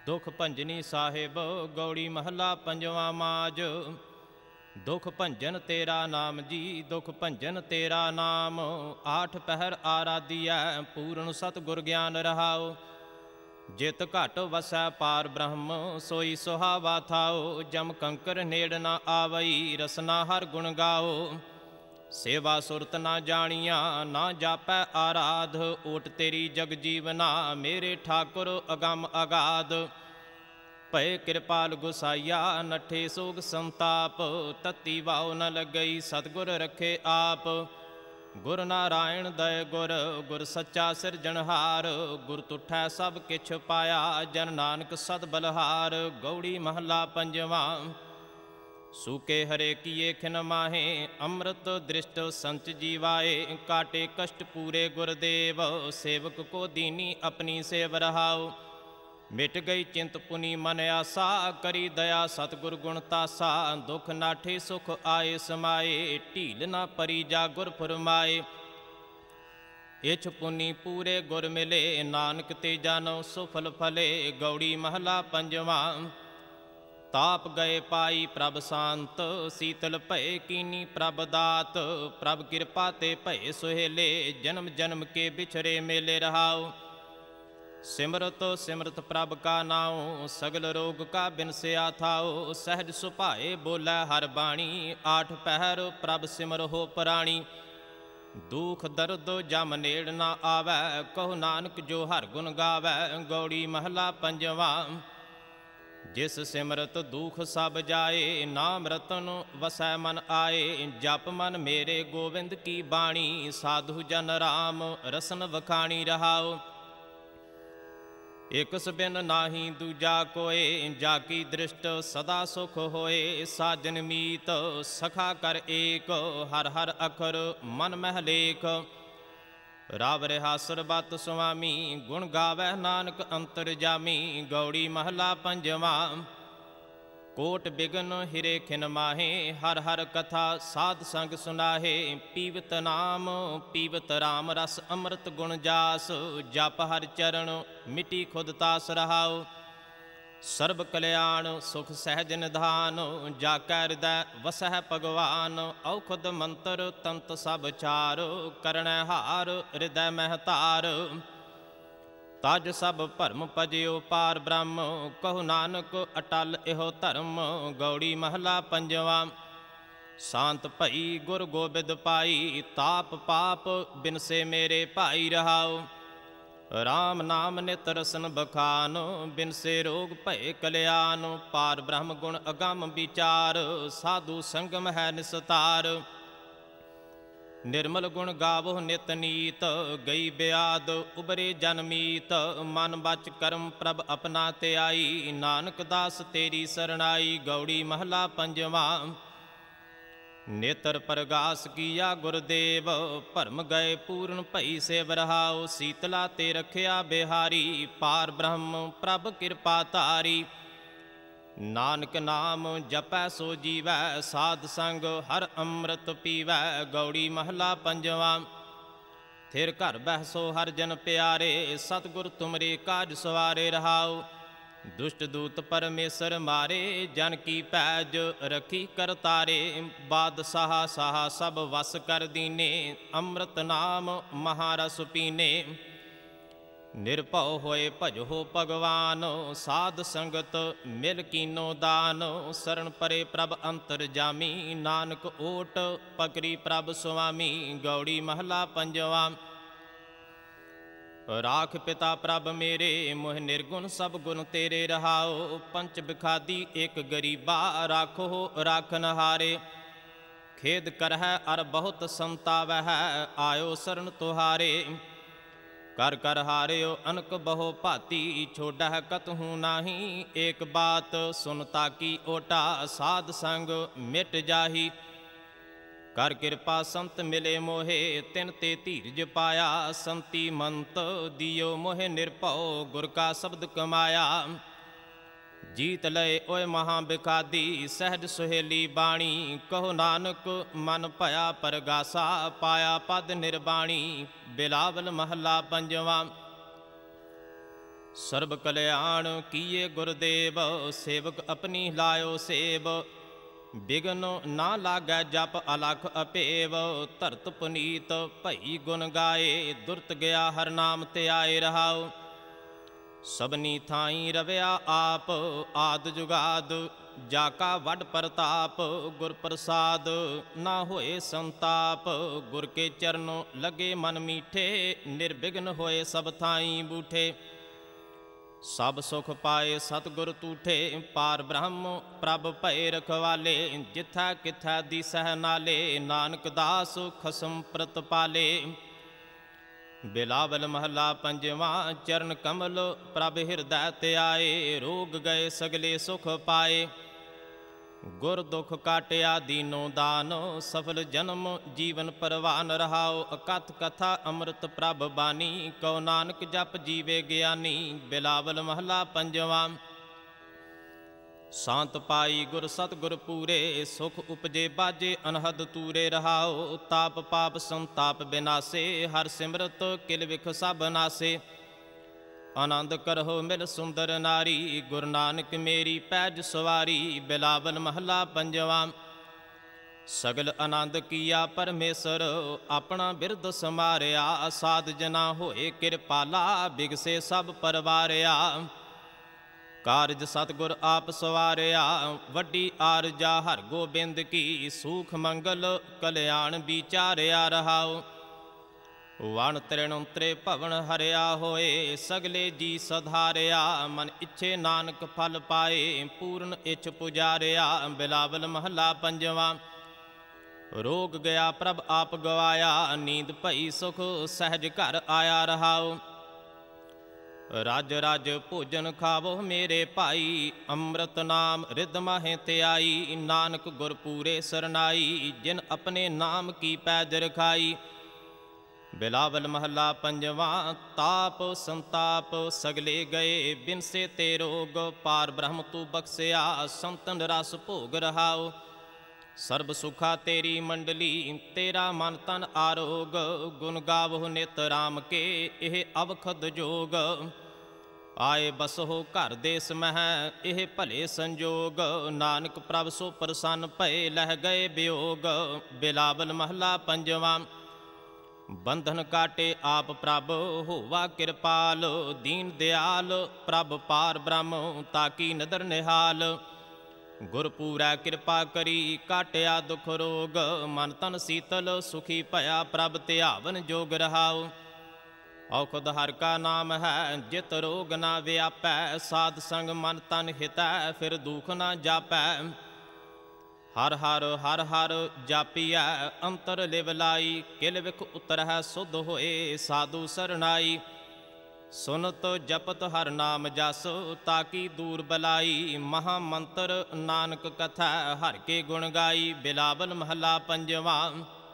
ਦੁਖ ਭੰਜਨੀ ਸਾਹਿਬ ਗੌੜੀ ਮਹੱਲਾ ਪੰਜਵਾਂ ਮਾਜ। ਦੁਖ ਭੰਜਨ ਤੇਰਾ ਨਾਮ ਜੀ, ਦੁਖ ਭੰਜਨ ਤੇਰਾ ਨਾਮ। ਆਠ ਪਹਿਰ ਆਰਾਧੀਐ, ਪੂਰਨ ਸਤਿਗੁਰ ਗਿਆਨ ਰਹਾਓ। ਜਿਤ ਘਟ ਵਸੈ ਪਾਰ ਬ੍ਰਹਮ, ਸੋਈ ਸੁਹਾਵਾ ਥਾਓ। ਜਮ ਕੰਕਰ ਨੇੜ ਨਾ ਆਵਈ, ਰਸਨਾ ਹਰ ਗੁਣ ਗਾਓ। ਸੇਵਾ ਸੁਰਤ ਨਾ ਜਾਣੀਆਂ, ਨਾ ਜਾਪੈ ਆਰਾਧ। ਓਟ ਤੇਰੀ ਜਗ ਜੀਵਨਾ, ਮੇਰੇ ਠਾਕੁਰ ਅਗੰਮ ਅਗਾਧ। ਭਏ ਕਿਰਪਾਲ ਗੁਸਾਈਆ, ਨੱਠੇ ਸੋਗ ਸੰਤਾਪ। ਤਤੀ ਵਾਉ ਨ ਲੱਗਈ, ਸਤਿਗੁਰ ਰੱਖੇ ਆਪ। ਗੁਰ ਨਾਰਾਇਣ ਦਇ ਗੁਰ, ਗੁਰ ਸੱਚਾ ਸਿਰਜਣਹਾਰ। ਗੁਰ ਤੁਠੈ ਸਭ ਕਿਛ ਪਾਇਆ, ਜਨ ਨਾਨਕ ਸਦ ਬਲਹਾਰ। ਗੌੜੀ ਮਹੱਲਾ ਪੰਜਵਾਂ। ਸੂਕੇ ਹਰੇ ਕੀਏ ਖਿਨ ਮਾਹੇ, ਅੰਮ੍ਰਿਤ ਦ੍ਰਿਸ਼ਟ ਸੰਚ ਜੀਵਾਏ। ਕਾਟੇ ਕਸ਼ਟ ਪੂਰੇ ਗੁਰਦੇਵ, ਸੇਵਕ ਕੋ ਦੀਨੀ ਆਪਣੀ ਸੇਵ ਰਹਾਓ। ਮਿਟ ਗਈ ਚਿੰਤ ਪੁਨੀ ਮਨ ਆਸਾ, ਕਰੀ ਦਇਆ ਸਤਿਗੁਰ ਗੁਣ ਤਾਸਾ। ਦੁਖ ਨਾਠੇ ਸੁਖ ਆਏ ਸਮਾਏ, ਢੀਲ ਨਾ ਪਰੀ ਜਾ ਗੁਰ ਫੁਰਮਾਏ। ਇਛ ਪੁਨੀ ਪੂਰੇ ਗੁਰ ਮਿਲੇ, ਨਾਨਕ ਤੇ ਜਾਨੋ ਸੁਫਲ ਫਲੇ। ਗੌੜੀ ਮਹੱਲਾ ਪੰਜਵਾਂ। ਤਾਪ ਗਏ ਪਾਈ ਪ੍ਰਭ ਸ਼ਾਂਤ, ਸੀਤਲ ਭਏ ਕੀਨੀ ਪ੍ਰਭ ਦਾਤ। ਪ੍ਰਭ ਕਿਰਪਾ ਤੇ ਭਏ ਸੁਹੇਲੇ, ਜਨਮ ਜਨਮ ਕੇ ਬਿਛਰੇ ਮੇਲੇ ਰਹਾਓ। ਸਿਮਰਤ ਸਿਮਰਤ ਪ੍ਰਭ ਕਾ ਨਾਉ, ਸਗਲ ਰੋਗ ਕਾ ਬਿਨਸਿਆ ਥਾਓ। ਸਹਿਜ ਸੁਭਾਏ ਬੋਲੇ ਹਰ ਬਾਣੀ, ਆਠ ਪਹਿਰ ਪ੍ਰਭ ਸਿਮਰਹੁ ਪ੍ਰਾਣੀ। ਦੁਖ ਦਰਦ ਜਮ ਨੇੜ ਨਾ ਆਵੈ, ਕਹੋ ਨਾਨਕ ਜੋ ਹਰ ਗੁਣ ਗਾਵੈ। ਗੌੜੀ ਮਹੱਲਾ ਪੰਜਵਾਂ। ਜਿਸ ਸਿਮਰਤ ਦੁਖ ਸਭ ਜਾਏ, ਨਾਮ ਰਤਨ ਵਸੈ ਮਨ ਆਏ। ਜਪ ਮਨ ਮੇਰੇ ਗੋਬਿੰਦ ਕੀ ਬਾਣੀ, ਸਾਧੂ ਜਨ ਰਾਮ ਰਸਨ ਵਖਾਣੀ ਰਹਾਓ। ਇਕਸ ਬਿਨ ਨਾਹੀ ਦੂਜਾ ਕੋਏ, ਜਾ ਕੀ ਦ੍ਰਿਸ਼ਟ ਸਦਾ ਸੁਖ ਹੋਏ। ਸਾਜਨ ਮੀਤ ਸਖਾ ਕਰ ਏਕ, ਹਰ ਹਰ ਅਖਰ ਮਨ ਮਹਿ ਲੇਖ। ਰਾਵ ਰਿਹਾ ਸਰਬਤ ਸੁਆਮੀ, ਗੁਣ ਗਾਵੈ ਨਾਨਕ ਅੰਤਰ ਜਾਮੀ। ਗੌੜੀ ਮਹੱਲਾ ਪੰਜਵਾਂ। ਕੋਟ ਬਿਗਨ ਹਿਰੇ ਖਿਨ ਮਾਹੇ, ਹਰ ਹਰ ਕਥਾ ਸਾਧ ਸੰਗ ਸੁਨਾਹੇ। ਪੀਵਤ ਨਾਮ ਪੀਵਤ ਰਾਮ ਰਸ, ਅੰਮ੍ਰਿਤ ਗੁਣ ਜਾਸ। ਜਪ ਹਰ ਚਰਨ ਮਿਟੀ ਖੁਦ ਤਾਸ ਰਹਾਓ। ਸਰਬ ਕਲਿਆਣ ਸੁਖ ਸਹਿਜ ਨਿਧਾਨ, ਜਾ ਕੈ ਹਿਰਦੈ ਵਸਹਿ ਭਗਵਾਨ। ਔਖਦ ਮੰਤਰ ਤੰਤ ਸਭ ਚਾਰ, ਕਰਣੈ ਹਾਰ ਹਿਰਦੈ ਮਹਿ ਧਾਰ। ਤਜ ਸਭ ਭਰਮ ਭਜਿਓ ਪਾਰ ਬ੍ਰਹਮ, ਕਹੋ ਨਾਨਕ ਅਟਲ ਇਹੋ ਧਰਮ। ਗੌੜੀ ਮਹੱਲਾ ਪੰਜਵਾਂ। ਸ਼ਾਂਤ ਭਈ ਗੁਰ ਗੋਬਿੰਦ ਪਾਈ, ਤਾਪ ਪਾਪ ਬਿਨਸੇ ਮੇਰੇ ਭਾਈ ਰਹਾਓ। ਰਾਮ ਨਾਮ ਨਿਤ ਰਸਨ ਬਖਾਨ, ਬਿਨਸੇ ਰੋਗ ਭਏ ਕਲਿਆਣ। ਪਾਰ ਬ੍ਰਹਮ ਗੁਣ ਅਗੰਮ ਵਿਚਾਰ, ਸਾਧੂ ਸੰਗਮ ਹੈ ਨਿਸਤਾਰ। ਨਿਰਮਲ ਗੁਣ ਗਾਵੋ ਨਿਤ ਨੀਤ, ਗਈ ਬਿਆਦ ਉਬਰੇ ਜਨਮੀਤ। ਮਨ ਬਚ ਕਰਮ ਪ੍ਰਭ ਆਪਣਾ ਤੇ ਆਈ, ਨਾਨਕ ਦਾਸ ਤੇਰੀ ਸਰਣਾਈ। ਗੌੜੀ ਮਹੱਲਾ ਪੰਜਵਾਂ। ਨੇਤਰ ਪ੍ਰਗਾਸ ਕੀਆ ਗੁਰਦੇਵ, ਭਰਮ ਗਏ ਪੂਰਨ ਭਈ ਸੇਵ ਰਹਾਓ। ਸੀਤਲਾ ਤੇ ਰਖਿਆ ਬਿਹਾਰੀ, ਪਾਰ ਬ੍ਰਹਮ ਪ੍ਰਭ ਕਿਰਪਾ ਧਾਰੀ। ਨਾਨਕ ਨਾਮ ਜਪੈ ਸੋ ਜੀਵੈ, ਸਾਧ ਸੰਗ ਹਰ ਅੰਮ੍ਰਿਤ ਪੀਵੈ। ਗੌੜੀ ਮਹੱਲਾ ਪੰਜਵਾਂ। ਥਿਰ ਘਰ ਬਹਿਸੋ ਹਰ ਜਨ ਪਿਆਰੇ, ਸਤਿਗੁਰ ਤੁਮਰੇ ਕਾਜ ਸਵਾਰੇ ਰਹਾਓ। ਦੁਸ਼ਟ ਦੂਤ ਪਰਮੇਸ਼ਰ ਮਾਰੇ, ਜਨ ਕੀ ਪੈਜ ਰਖੀ ਕਰਤਾਰੇ। ਬਾਦਸ਼ਾਹ ਸਾਹਾ ਸਭ ਵਸ ਕਰ ਦੀਨੇ, ਅੰਮ੍ਰਿਤ ਨਾਮ ਮਹਾਰਸ ਪੀਨੇ। ਨਿਰਭਉ ਹੋਏ ਭਜੋ ਭਗਵਾਨ, ਸਾਧ ਸੰਗਤ ਮਿਲ ਕੀਨੋ ਦਾਨ। ਸਰਣ ਪਰੇ ਪ੍ਰਭ ਅੰਤਰ ਜਾਮੀ, ਨਾਨਕ ਓਟ ਪਕਰੀ ਪ੍ਰਭ ਸੁਆਮੀ। ਗੌੜੀ ਮਹੱਲਾ ਪੰਜਵਾਂ। ਰਾਖ ਪਿਤਾ ਪ੍ਰਭ ਮੇਰੇ, ਮੋਹ ਨਿਰਗੁਣ ਸਭ ਗੁਣ ਤੇਰੇ ਰਹਾਓ। ਪੰਚ ਬਿਖਾਦੀ ਇੱਕ ਗਰੀਬਾ, ਰਾਖੋ ਰਾਖਨਹਾਰੇ। ਖੇਦ ਕਰਹਿ ਅਰ ਬਹੁਤ ਸੰਤਾਵਹਿ, ਆਇਓ ਸਰਣ ਤੁਹਾਰੇ। ਕਰ ਕਰ ਹਾਰਿਓ ਅਨਕ ਬਹੁ ਭਾਤੀ, ਛੋਡਹਿ ਕਤਹੂ ਨਾਹੀ। ਏਕ ਬਾਤ ਸੁਨਤਾ ਕੀ ਓਟਾ, ਸਾਧ ਸੰਗ ਮਿਟ ਜਾਹੀ। ਕਰ ਕਿਰਪਾ ਸੰਤ ਮਿਲੇ ਮੋਹੇ, ਤਿਨ ਤੇ ਧੀਰਜ ਪਾਇਆ। ਸੰਤੀ ਮੰਤ ਦਿਓ ਮੋਹਿ ਨਿਰਭਉ, ਗੁਰ ਕਾ ਸ਼ਬਦ ਕਮਾਇਆ। ਜੀਤ ਲਏ ਓਏ ਮਹਾ ਬਿਕਾਦੀ, ਸਹਿਜ ਸੁਹੇਲੀ ਬਾਣੀ। ਕਹੋ ਨਾਨਕ ਮਨ ਭਇਆ ਪਰਗਾਸਾ, ਪਾਇਆ ਪਦ ਨਿਰਬਾਣੀ। ਬਿਲਾਵਲ ਮਹੱਲਾ ਪੰਜਵਾਂ। ਸਰਬ ਕਲਿਆਣ ਕੀਏ ਗੁਰਦੇਵ, ਸੇਵਕ ਆਪਣੀ ਲਾਇਓ ਸੇਵ। ਬਿਗਨ ਨਾ ਲਾਗੈ ਜਪ ਅਲਖ ਅਪੇਵ, ਧਰਤ ਪੁਨੀਤ ਭਈ ਗੁਣ ਗਾਏ। ਦੁਰਤ ਗਿਆ ਹਰ ਨਾਮ ਤੇ ਆਏ ਰਹਾਉ, ਸਭਨੀ ਥਾਈ ਰਵਿਆ ਆਪ। ਆਦ ਜੁਗਾਦ ਜਾ ਕਾ ਵੱਡ ਪ੍ਰਤਾਪ, ਗੁਰ ਪ੍ਰਸਾਦ ਨਾ ਹੋਏ ਸੰਤਾਪ। ਗੁਰ ਕੇ ਚਰਨੋਂ ਲਗੇ ਮਨ ਮੀਠੇ, ਨਿਰਵਿਘਨ ਹੋਏ ਸਭ ਥਾਈ ਬੂਠੇ। ਸਭ ਸੁਖ ਪਾਏ ਸਤਿਗੁਰ ਤੂਠੇ, ਪਾਰ ਬ੍ਰਹਮ ਪ੍ਰਭ ਭਏ ਰਖਵਾਲੇ। ਜਿਥੈ ਕਿਥੈ ਦੀਸਹਿ ਨਾਲੇ, ਨਾਨਕ ਦਾਸ ਖਸਮ ਪ੍ਰਤਪਾਲੇ। ਬਿਲਾਵਲ ਮਹੱਲਾ ਪੰਜਵਾਂ, ਚਰਨ ਕਮਲ ਪ੍ਰਭ ਹਿਰਦੈ ਧਿਆਏ। ਰੋਗ ਗਏ ਸਗਲੇ ਸੁਖ ਪਾਏ, ਗੁਰ ਦੁਖ ਕਾਟਿਆ ਦੀਨੋ ਦਾਨ। ਸਫਲ ਜਨਮ ਜੀਵਨ ਪਰਵਾਨ ਰਹਾਉ, ਅਕਥ ਕਥਾ ਅੰਮ੍ਰਿਤ ਪ੍ਰਭ ਬਾਣੀ। ਕਉ ਨਾਨਕ ਜਪ ਜੀਵੇ ਗਿਆਨੀ। ਬਿਲਾਵਲ ਮਹੱਲਾ ਪੰਜਵਾਂ, ਸ਼ਾਂਤ ਪਾਈ ਗੁਰ ਸਤਿਗੁਰ ਪੂਰੇ। ਸੁਖ ਉਪਜੇ ਬਾਜੇ ਅਨਹਦ ਤੂਰੇ ਰਹਾਉ, ਤਾਪ ਪਾਪ ਸੰਤਾਪ ਬਿਨਾਸੇ। ਹਰ ਸਿਮਰਤ ਕਿਲ ਵਿਖ ਸਭ ਨਾਸੇ, ਆਨੰਦ ਕਰਹੁ ਮਿਲ ਸੁੰਦਰ ਨਾਰੀ। ਗੁਰੂ ਨਾਨਕ ਮੇਰੀ ਪੈਜ ਸਵਾਰੀ। ਬਿਲਾਵਲ ਮਹੱਲਾ ਪੰਜਵਾਂ, ਸਗਲ ਆਨੰਦ ਕੀਆ ਪਰਮੇਸ਼ਰ। ਆਪਣਾ ਬਿਰਦ ਸਮਾਰਿਆ, ਸਾਧ ਜਨਾ ਹੋਏ ਕਿਰਪਾਲਾ। ਬਿਗਸੇ ਸਭ ਪਰਵਾਰਿਆ, ਕਾਰਜ ਸਤਿਗੁਰ ਆਪ ਸਵਾਰਿਆ। ਵੱਡੀ ਆਰਜਾ ਹਰ ਗੋਬਿੰਦ ਕੀ, ਸੂਖ ਮੰਗਲ ਕਲਿਆਣ ਵਿਚਾਰਿਆ ਰਹਾਉ। ਵਣ ਤ੍ਰਿਣ ਤ੍ਰੇ ਭਵਨ ਹਰਿਆ ਹੋਏ, ਸਗਲੇ ਜੀ ਸਧਾਰਿਆ। ਮਨ ਇੱਛੇ ਨਾਨਕ ਫਲ ਪਾਏ, ਪੂਰਨ ਇੱਛ ਪੁਜਾਰਿਆ। ਬਿਲਾਵਲ ਮਹੱਲਾ ਪੰਜਵਾਂ, ਰੋਗ ਗਿਆ ਪ੍ਰਭ ਆਪ ਗਵਾਇਆ। ਨੀਂਦ ਭਈ ਸੁਖ ਸਹਿਜ ਘਰ ਆਇਆ ਰਹਾਉ। ਰਜ ਰਜ ਭੋਜਨ ਖਾਵੋ ਮੇਰੇ ਭਾਈ, ਅੰਮ੍ਰਿਤ ਨਾਮ ਰਿਦ ਮਾਹੇ ਧਿਆਈ। ਨਾਨਕ ਗੁਰ ਪੂਰੇ ਸਰਨਾਈ, ਜਿਨ ਆਪਣੇ ਨਾਮ ਕੀ ਪੈਜ ਰਖਾਈ। ਬਿਲਾਵਲ ਮਹੱਲਾ ਪੰਜਵਾਂ, ਤਾਪ ਸੰਤਾਪ ਸਗਲੇ ਗਏ। ਬਿਨਸੇ ਤੇ ਰੋਗ ਪਾਰ ਬ੍ਰਹਮ ਤੂੰ ਬਖਸਿਆ। ਸੰਤਨ ਰਸ ਭੋਗ ਰਹਾਉ, ਸਰਬ ਸੁਖਾ ਤੇਰੀ ਮੰਡਲੀ। ਤੇਰਾ ਮਨ ਤਨ ਆਰੋਗ, ਗੁਣ ਗਾਵਹੁ ਨਿਤ ਰਾਮ ਕੇ। ਇਹ ਅਵਖਦ ਜੋਗ, ਆਏ ਬਸਹੁ ਘਰ ਦੇਸ ਮਹਿ। ਇਹ ਭਲੇ ਸੰਜੋਗ, ਨਾਨਕ ਪ੍ਰਭ ਸੋ ਪ੍ਰਸੰਨ ਭਏ। ਲਹਿ ਗਏ ਵਿਯੋਗ। ਬਿਲਾਵਲ ਮਹੱਲਾ ਪੰਜਵਾਂ, ਬੰਧਨ ਕਾਟੇ ਆਪ ਪ੍ਰਭ ਹੋਵਾ ਕਿਰਪਾਲ। ਦੀਨ ਦਿਆਲ ਪ੍ਰਭ ਪਾਰ ਬ੍ਰਹਮ, ਤਾਕੀ ਨਦਰ ਨਿਹਾਲ। ਗੁਰ ਪੂਰੈ ਕਿਰਪਾ ਕਰੀ, ਕਾਟਿਆ ਦੁਖ ਰੋਗ। ਮਨ ਤਨ ਸੀਤਲ ਸੁਖੀ ਭਇਆ, ਪ੍ਰਭ ਧਿਆਵਨ ਜੋਗ ਰਹਾਉ। ਔਖਦ ਹਰ ਕਾ ਨਾਮ ਹੈ, ਜਿਤ ਰੋਗ ਨਾ ਵਿਆਪੈ। ਸਾਧ ਸੰਗ ਮਨ ਤਨ ਹਿਤੈ, ਫਿਰ ਦੁਖ ਨਾ ਜਾਪੈ। ਹਰ ਹਰ ਹਰ ਹਰ ਜਾਪੀਐ, ਅੰਤਰ ਲਿਵ ਲਾਈ। ਕਿਲ ਵਿਖ ਉਤਰਹਿ ਸੁਧ ਹੋਏ, ਸਾਧੂ ਸਰਨਾਈ। ਸੁਨਤ ਜਪਤ ਹਰ ਨਾਮ ਜਸ, ਤਾਕੀ ਦੂਰ ਬਲਾਈ। ਮਹਾ ਮੰਤਰ ਨਾਨਕ ਕਥਾ, ਹਰ ਕੇ ਗੁਣ ਗਾਈ। ਬਿਲਾਵਲ ਮਹੱਲਾ ਪੰਜਵਾਂ,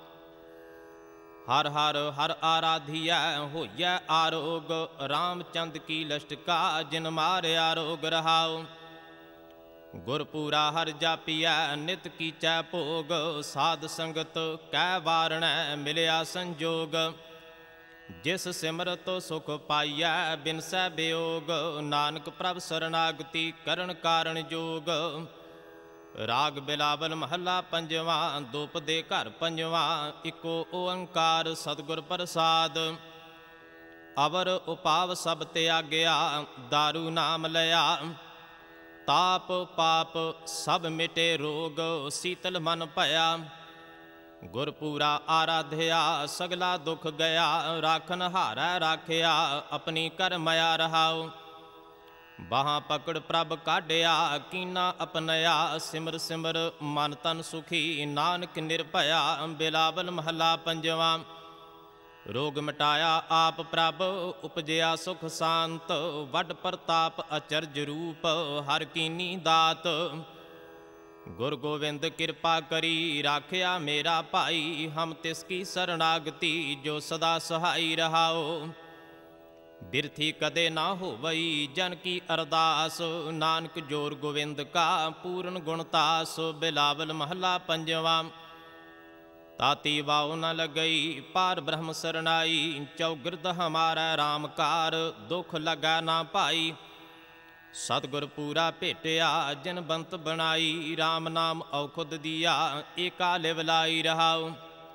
ਹਰ ਹਰ ਹਰ ਆਰਾਧੀਐ ਹੋਈਐ ਆਰੋਗ। ਰਾਮਚੰਦ ਕੀ ਲਸ਼ਟਕਾ, ਜਿਨ ਮਾਰਿਆ ਰੋਗ ਰਹਾਉ। ਗੁਰ ਪੂਰਾ ਹਰ ਜਾਪੀਐ, ਨਿਤ ਕੀਚੈ ਭੋਗ। ਸਾਧ ਸੰਗਤ ਕੈ ਵਾਰਣੈ, ਮਿਲਿਆ ਸੰਜੋਗ। ਜਿਸ ਸਿਮਰਤ ਸੁਖ ਪਾਈਐ, ਬਿਨਸੈ ਬਿਯੋਗ। ਨਾਨਕ ਪ੍ਰਭ ਸਰਨਾਗਤੀ, ਕਰਨ ਕਾਰਣ ਜੋਗ। ਰਾਗ ਬਿਲਾਵਲ ਮਹੱਲਾ ਪੰਜਵਾਂ, ਦੋਪ ਦੇ ਘਰ ਪੰਜਵਾਂ। ਇੱਕੋ ਓੰਕਾਰ ਸਤਿਗੁਰ ਪ੍ਰਸਾਦ। ਅਵਰ ਉਪਾਵ ਸਭ ਤਿਆਗਿਆ, ਦਾਰੂ ਨਾਮ ਲਿਆ। ਤਾਪ ਪਾਪ ਸਭ ਮਿਟੇ ਰੋਗ, ਸੀਤਲ ਮਨ ਭਇਆ। ਗੁਰ ਪੂਰਾ ਆਰਾਧਿਆ, ਸਗਲਾ ਦੁਖ ਗਿਆ। ਰਾਖਨ ਹਾਰੈ ਰਾਖਿਆ, ਆਪਣੀ ਕਰ ਮਾਇਆ ਰਹਾਉ। ਬਾਹਾਂ ਪਕੜ ਪ੍ਰਭ ਕਾਢਿਆ, ਕੀਨਾ ਅਪਨਿਆ। ਸਿਮਰ ਸਿਮਰ ਮਨ ਤਨ ਸੁਖੀ, ਨਾਨਕ ਨਿਰਭਇਆ। ਬਿਲਾਵਲ ਮਹੱਲਾ ਪੰਜਵਾਂ, ਰੋਗ ਮਿਟਾਇਆ ਆਪ ਪ੍ਰਭ, ਉਪਜਿਆ ਸੁਖ ਸ਼ਾਂਤ। ਵੱਡ ਪ੍ਰਤਾਪ ਅਚਰਜ ਰੂਪ, ਹਰ ਕੀਨੀ ਦਾਤ। ਗੁਰ ਗੋਬਿੰਦ ਕਿਰਪਾ ਕਰੀ, ਰਾਖਿਆ ਮੇਰਾ ਭਾਈ। ਹਮ ਤਿਸ ਕੀ ਸਰਨਾਗਤੀ, ਜੋ ਸਦਾ ਸਹਾਈ ਰਹਾਓ। ਬਿਰਥੀ ਕਦੇ ਨਾ ਹੋਵਈ, ਜਨ ਕੀ ਅਰਦਾਸ। ਨਾਨਕ ਜੋਰ ਗੋਵਿੰਦ ਕਾ, ਪੂਰਨ ਗੁਣਤਾਸ। ਬਿਲਾਵਲ ਮਹੱਲਾ ਪੰਜਵਾਂ, ताती वाव न लगई पार ब्रह्म सरनाई। चौगिरद हमारा राम कार दुख लगा ना पाई। सतगुर पूरा भेटिया जिन बंत बनाई। राम नाम औखुद दिया एका लिवलाई रहाओ।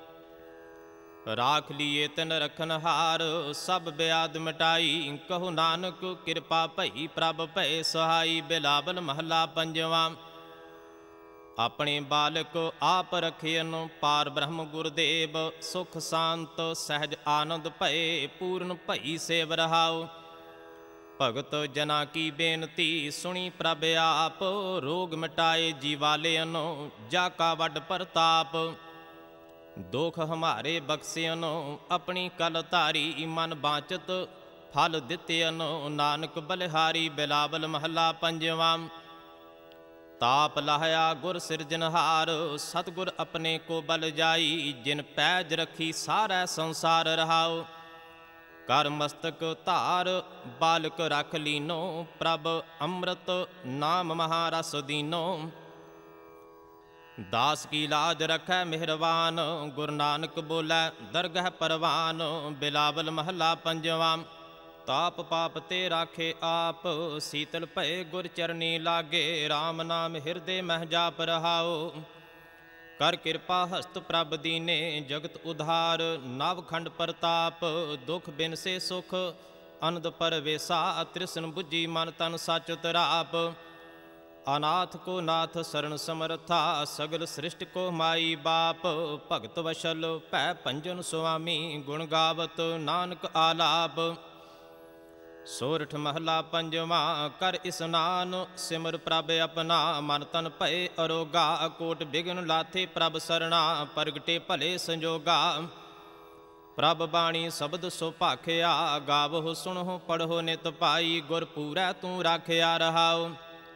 राख लिए तिन रखन हार सब ब्याद मिटाई। कहो नानक कृपा भई प्रभ भय सहाई। बिलावल महला पंजवा। अपने बालक आप रखियन पार ब्रह्म गुरदेव। सुख शांत सहज आनंद भय पूर्ण भई सेव रहाओ। भगत जना की बेनती सुनी प्रभ आप। रोग मिटाए जीवालेयनो जाका वड प्रताप। दुख हमारे बख्सियनो अपनी कल धारी। मन बांचत फल दित्यनो नानक बलिहारी। बिलावल महला पंजवा। ताप लाहया गुर सिरजनहार सतगुर अपने को बल जाई। जिन पैज रखी सारा संसार रहाओ। कर मस्तक धार बालक रख लीनो। प्रभ अमृत नाम महारस दीनो। दास की लाज रखै मेहरबान। गुरु नानक बोलै दरगह परवान। बिलावल महला पंजवा। ताप पाप ते राखे आप शीतल भय गुर चरनी लागे। राम नाम हिरदे मह जाप रहाओ। कर कृपा हस्त प्रभ दीने जगत उधार। नवखंड प्रताप दुख बिन से सुख अनंद परवेसा। तृष्ण बुझी मन तन सच तराप। अनाथ को नाथ शरण समर्था सगल सृष्टि को माई बाप। भगत वशल भै भंजन स्वामी गुण गावत नानक आलाप। सोरठ महला पंजवा। कर स्नान सिमर प्रभ अपना। मन तन भय अरोगा कोट बिघन लाथे प्रभ सरना। प्रगटे भले संजोगा प्रभ बाणी शब्द सो भाखिया। गावहो सुनहो पढ़ो नित पाई। गुर पूरै तू राखिया रहाओ।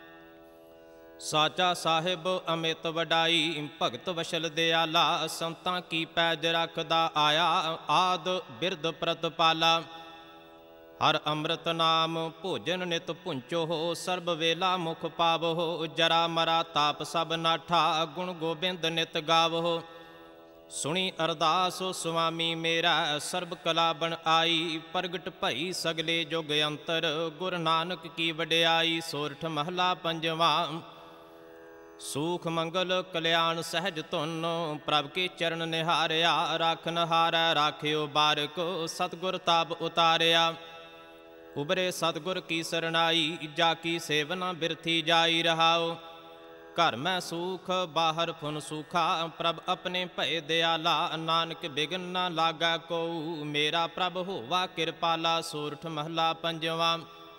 साचा साहिब अमित वडाई भगत वशल दयाला। संतां की पैज रखदा आया आद बिरद प्रतपाला। हर अमृत नाम भोजन नित पुंचो हो। सर्ब वेला मुख पावहो। जरा मरा ताप सब नाठा गुण गोबिंद नित गावहो। सुनी अरदास स्वामी मेरा सर्ब कला बन आई। प्रगट भई सगले जुग अंतर गुरु नानक की वड्याई। सोरठ महला पंजवा। सूख मंगल कल्याण सहज धुन प्रभ के चरण निहारिया। राखन हारै राखियो बारक सतगुर ताप उतारिया। उबरे सतगुर की सरनाई जाकी सेवना बिरथी जाई रहाओ। घर में सूख बाहर फुन सूखा प्रभ अपने भय दयाला। नानक बिघन न लागा को मेरा प्रभ होवा कृपाला। सोरठ महला पंजवा।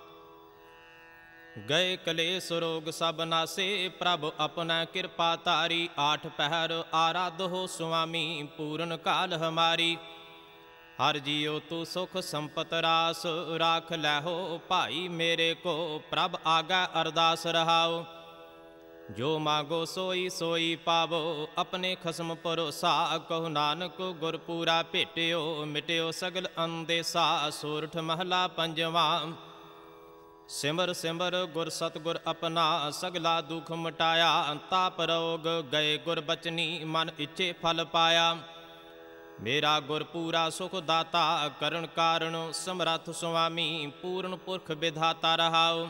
गए कलेस रोग सब नासे प्रभ अपना कृपा तारी। आठ पहर आराध हो स्वामी पूर्ण काल हमारी। हर जियो तू सुख संपत रास राख लहो भाई मेरे को। प्रभ आगा अरदास रहाओ। जो मांगो सोई सोई पावो अपने खसम भरोसा। कहो नानक गुर पूरा भेटियो मिटियो सगल अंदेसा। सोरठ महला पंजवा। सिमर सिमर गुर सतगुर अपना सगला दुख मिटाया। ताप रोग गए गुर बचनी मन इच्छे फल पाया। मेरा गुर पूरा सुख दाता करण कारण समरथ स्वामी पूर्ण पुरख विधाता रहाओ।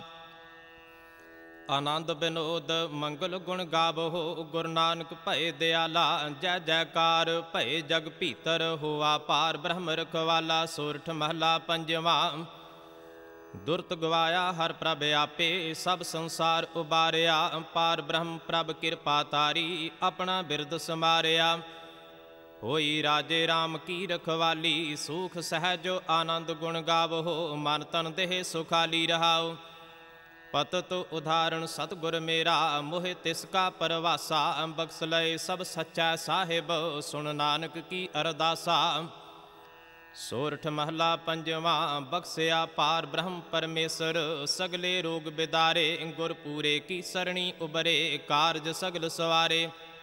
आनंद विनोद मंगल गुण गावहो गुरु नानक भय दयाला। जय जयकार भय जग भीतर होआ पार ब्रह्म रखवाला। सोरठ महला पंजवा। दुरत गवाया हर प्रभ आपे सब संसार उबारिया। पार ब्रह्म प्रभ कृपा तारी अपना बिरद समारिया। होई राजे राम की रखवाली सूख सहज आनंद गुण गावहो। मन तन देह सुखाली रहाओ। पतत उदाहरण सतगुर मेरा मोहि तिसका परवासा। बख्श लय सब सच्चा साहिब सुन नानक की अरदासा। सोरठ महला पंजवा। बख्शिया पार ब्रह्म परमेश्वर सगले रोग बिदारे। गुर पूरे की सरणी उबरे कारज सगल सवारे।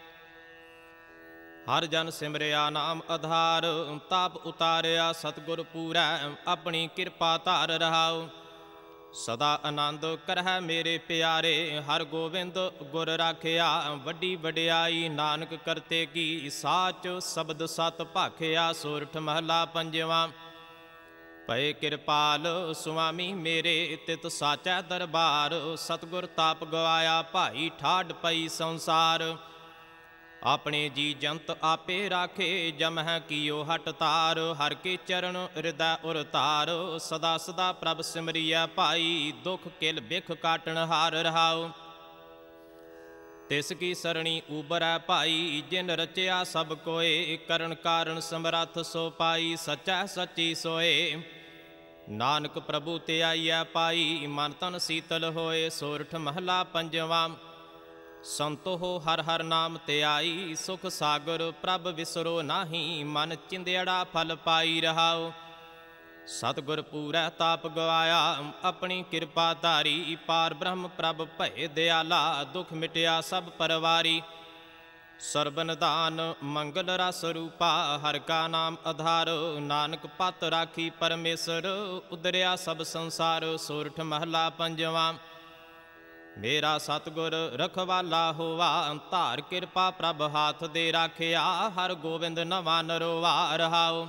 हर जन सिमरिया नाम आधार ताप उतारिया। सतगुर पूरै अपनी कृपा धार रहाओ। ਸਦਾ ਆਨੰਦ ਕਰਹਿ ਮੇਰੇ ਪਿਆਰੇ, ਹਰ ਗੋਬਿੰਦ ਗੁਰ ਰਾਖਿਆ। ਵੱਡੀ ਵਡਿਆਈ ਨਾਨਕ ਕਰਤੇ ਕੀ, ਸਾਚ ਸ਼ਬਦ ਸਤ ਭਾਖਿਆ। ਸੋਰਠ ਮਹਲਾ ਪੰਜਵਾ। ਪਏ ਕਿਰਪਾਲ ਸੁਆਮੀ ਮੇਰੇ, ਤਿਤ ਸਾਚੈ ਦਰਬਾਰ। ਸਤਿਗੁਰ ਤਾਪ ਗਵਾਇਆ ਭਾਈ, ਠਾਢ ਪਈ ਸੰਸਾਰ। ਆਪਣੇ ਜੀ ਜੰਤ ਆਪੇ ਰਾਖੇ, ਜਮਹਿ ਕੀਓ ਹਟ ਤਾਰ। ਹਰ ਕੇ ਚਰਨ ਹਿਰਦੈ ਉਰ ਧਾਰ, ਸਦਾ ਸਦਾ ਪ੍ਰਭ ਸਿਮਰਿਐ ਭਾਈ। ਦੁਖ ਕਿਲ ਬਿਖ ਕਾਟਣ ਹਾਰ ਰਹਾਉ, ਤਿਸ ਕੀ ਸਰਣੀ ਉਬਰੈ ਭਾਈ। ਜਿਨ ਰਚਿਆ ਸਭ ਕੋਏ, ਕਰਨ ਕਾਰਨ ਸਮਰੱਥ ਸੋ ਪਾਈ। ਸਚੈ ਸੱਚੀ ਸੋਏ, ਨਾਨਕ ਪ੍ਰਭੂ ਤੇ ਆਈਐ ਪਾਈ। ਮਨ ਤਨ ਸੀਤਲ ਹੋਏ। ਸੋਰਠ ਮਹਲਾ ਪੰਜਵਾ। ਸੰਤੋ ਹਰ ਹਰ ਨਾਮ ਧਿਆਈ, ਸੁਖ ਸਾਗਰ ਪ੍ਰਭ ਵਿਸਰੋ ਨਾਹੀ। ਮਨ ਚਿੰਦਿਆੜਾ ਫਲ ਪਾਈ ਰਹਾਉ, ਸਤਿਗੁਰ ਪੂਰੈ ਤਾਪ ਗਵਾਇਆ। ਆਪਣੀ ਕਿਰਪਾ ਧਾਰੀ, ਪਾਰ ਬ੍ਰਹਮ ਪ੍ਰਭ ਭਏ ਦਿਆਲਾ। ਦੁਖ ਮਿਟਿਆ ਸਭ ਪਰਵਾਰੀ, ਸਰਬ ਨਿਧਾਨ ਮੰਗਲ ਰਸ ਰੂਪਾ। ਹਰਿ ਕਾ ਨਾਮ ਆਧਾਰ, ਨਾਨਕ ਪਤ ਰਾਖੀ ਪਰਮੇਸ਼ਰ। ਉਦਰਿਆ ਸਭ ਸੰਸਾਰ। ਸੋਰਠ ਮਹਲਾ ਪੰਜਵਾ। ਮੇਰਾ ਸਤਿਗੁਰ ਰਖਵਾਲਾ ਹੋਵਾ, ਧਾਰ ਕਿਰਪਾ ਪ੍ਰਭ ਹਾਥ ਦੇ ਰਾਖਿਆ। ਹਰ ਗੋਬਿੰਦ ਨਵਾ ਨਰੋਵਾ ਰਹਾਉ,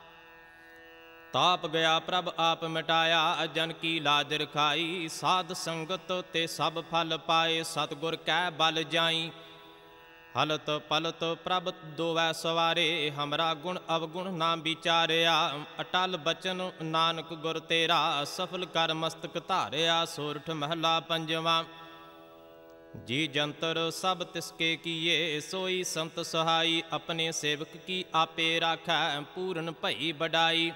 ਤਾਪ ਗਿਆ ਪ੍ਰਭ ਆਪ ਮਿਟਾਇਆ। ਜਨ ਕੀ ਲਾਜ ਰਖਾਈ, ਸਾਧ ਸੰਗਤ ਤੇ ਸਭ ਫਲ ਪਾਏ। ਸਤਿਗੁਰ ਕੈ ਬਲ ਜਾਈ, ਹਲਤ ਪਲਤ ਪ੍ਰਭ ਦੋਵੈ ਸਵਾਰੇ। ਹਮਰਾ ਗੁਣ ਅਵਗੁਣ ਨਾ ਵਿਚਾਰਿਆ, ਅਟਲ ਬਚਨ ਨਾਨਕ ਗੁਰ ਤੇਰਾ। ਸਫਲ ਕਰ ਮਸਤਕ ਧਾਰਿਆ। ਸੋਰਠ ਮਹਲਾ ਪੰਜਵਾ। ਜੀ ਜੰਤਰ ਸਭ ਤਿਸਕੇ ਕੀਏ, ਸੋਈ ਸੰਤ ਸਹਾਈ। ਆਪਣੇ ਸੇਵਕ ਕੀ ਆਪੇ ਰਾਖੈ, ਪੂਰਨ ਭਈ ਬਡਾਈ।